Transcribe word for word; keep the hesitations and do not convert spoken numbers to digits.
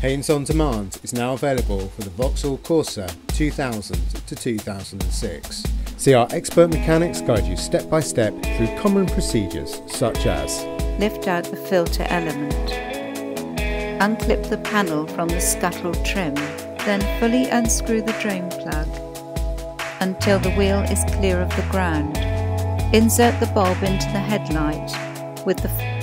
Haynes On Demand is now available for the Vauxhall Corsa two thousand to two thousand six. See our expert mechanics guide you step by step through common procedures such as: lift out the filter element, unclip the panel from the scuttle trim, then fully unscrew the drain plug until the wheel is clear of the ground. Insert the bulb into the headlight with the